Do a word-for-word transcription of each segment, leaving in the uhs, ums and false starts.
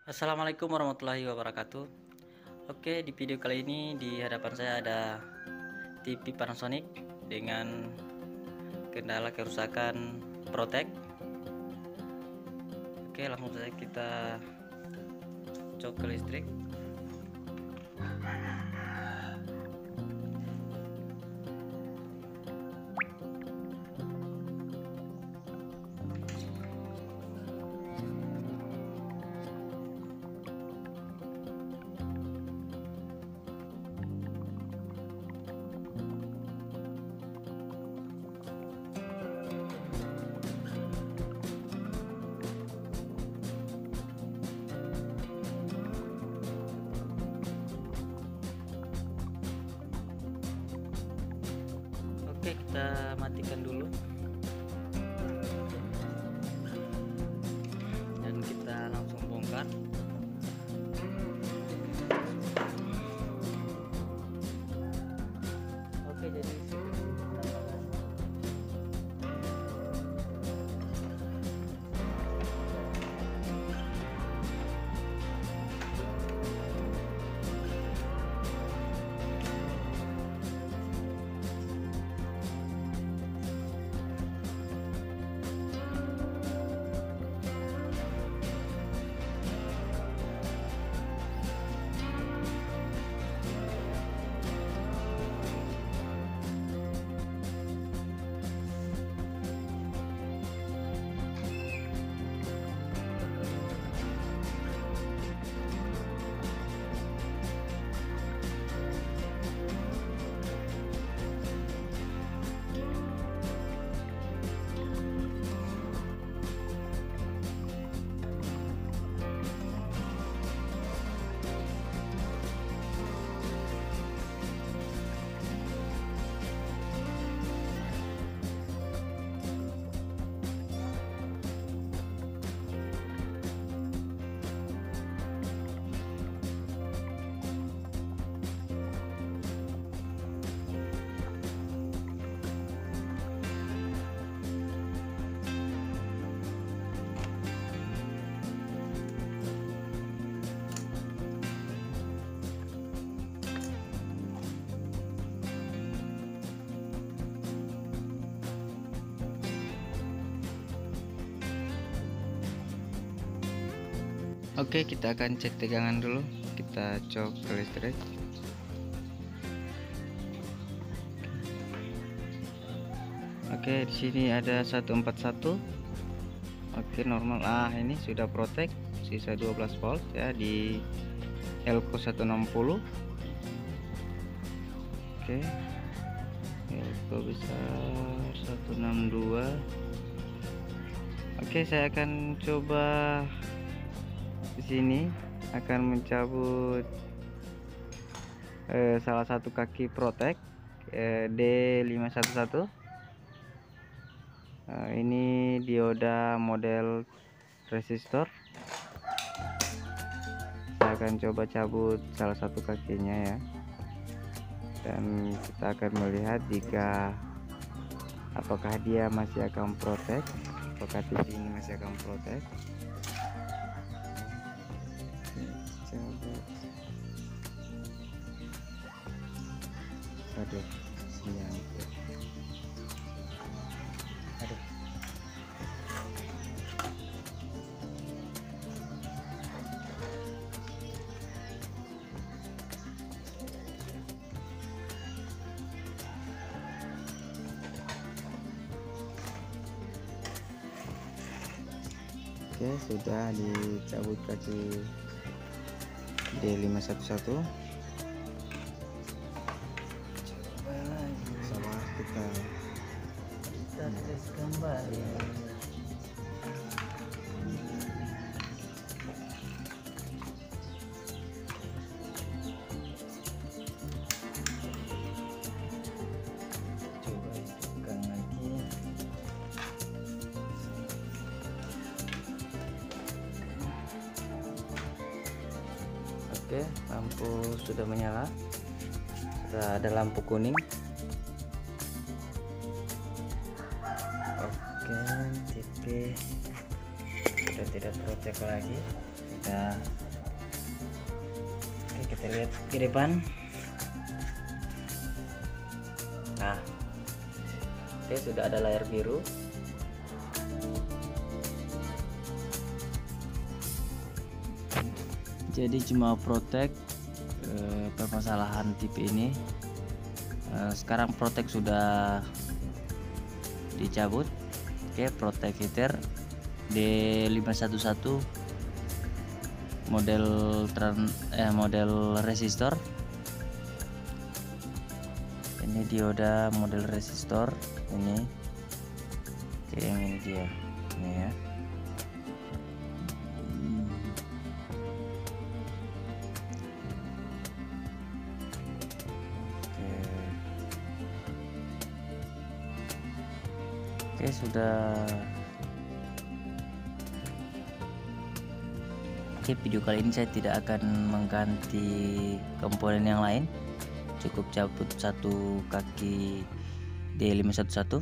Assalamualaikum warahmatullahi wabarakatuh. Oke, di video kali ini di hadapan saya ada T V Panasonic dengan kendala kerusakan protek. Oke, langsung saja kita cok ke listrik. Oke, kita matikan dulu dan kita langsung bongkar. Oke, jadi Oke, kita akan cek tegangan dulu. Kita cok ke listrik. Oke, di sini ada seratus empat puluh satu. Oke, normal. Ah, ini sudah protek, sisa dua belas volt ya di Elco seratus enam puluh. Oke. Elco besar seratus enam puluh dua. Oke, saya akan coba di sini akan mencabut eh, salah satu kaki protek eh, D lima satu satu. eh, ini dioda model resistor. Saya akan coba cabut salah satu kakinya ya, dan kita akan melihat jika apakah dia masih akan protek, apakah T V ini masih akan protek. Aduh, nyangkut. Aduh. Oke, sudah dicabut kaki D lima satu satu. Coba kita kita tes kembali. Coba tekan lagi. Oke, lampu sudah menyala. Sudah ada lampu kuning. Oke, T V sudah tidak protek lagi. Kita Oke, kita lihat ke depan. Nah, oke, sudah ada layar biru. Jadi cuma protek eh, permasalahan tipe ini. Eh, sekarang protek sudah dicabut. Oke, protek heater D lima satu satu model tran, eh, model resistor. Ini dioda model resistor ini. Oke, yang ini dia ini ya. Oke, sudah. Oke, video kali ini saya tidak akan mengganti komponen yang lain, cukup cabut satu kaki D lima satu satu.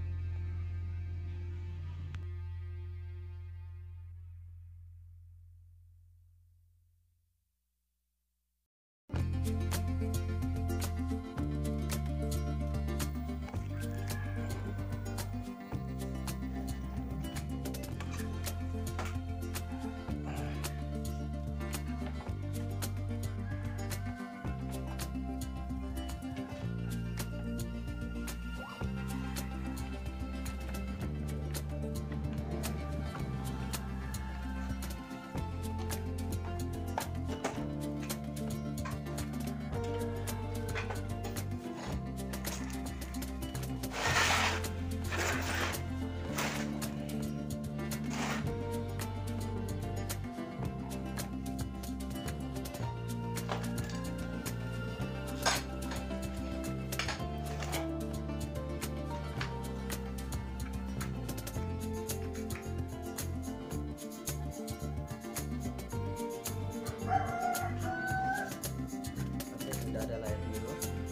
Ada layar biru.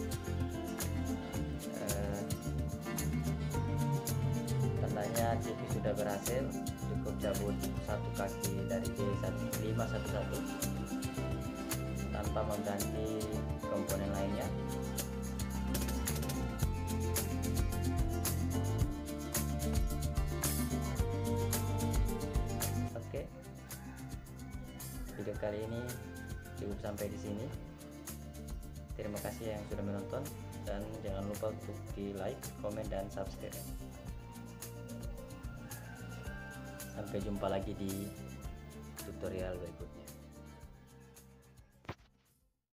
Eh, tandanya T V sudah berhasil, cukup cabut satu kaki dari D lima satu satu tanpa mengganti komponen lainnya. Oke, video kali ini cukup sampai di sini. Terima kasih yang sudah menonton, dan jangan lupa untuk di like, komen, dan subscribe. Sampai jumpa lagi di tutorial berikutnya.